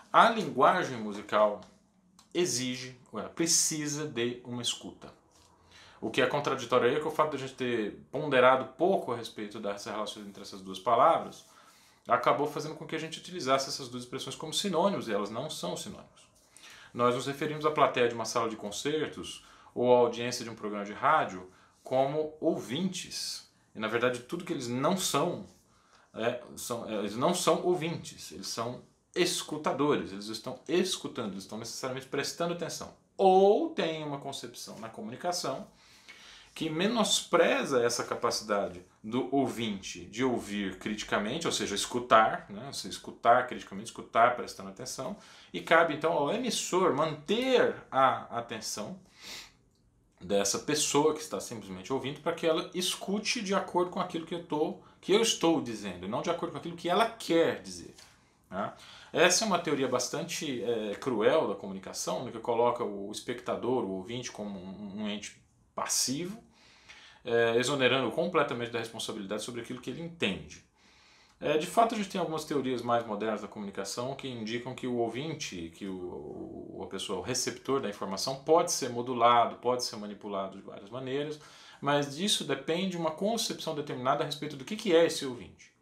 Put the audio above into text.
A linguagem musical exige, ou ela precisa de uma escuta. O que é contraditório aí é que o fato de a gente ter ponderado pouco a respeito dessa relação entre essas duas palavras acabou fazendo com que a gente utilizasse essas duas expressões como sinônimos, e elas não são sinônimos. Nós nos referimos à plateia de uma sala de concertos ou à audiência de um programa de rádio como ouvintes. E na verdade tudo que eles não são, eles não são ouvintes, eles são escutadores, eles estão escutando, eles estão necessariamente prestando atenção. Ou tem uma concepção na comunicação que menospreza essa capacidade do ouvinte de ouvir criticamente, ou seja, escutar, né? Você escutar criticamente, escutar prestando atenção, e cabe então ao emissor manter a atenção dessa pessoa que está simplesmente ouvindo para que ela escute de acordo com aquilo que eu estou dizendo, não de acordo com aquilo que ela quer dizer. Né? Essa é uma teoria bastante cruel da comunicação, né, que coloca o espectador, o ouvinte, como um ente passivo, exonerando completamente da responsabilidade sobre aquilo que ele entende. De fato, a gente tem algumas teorias mais modernas da comunicação que indicam que o ouvinte, que a pessoa, o receptor da informação, pode ser modulado, pode ser manipulado de várias maneiras, mas disso depende uma concepção determinada a respeito do que é esse ouvinte.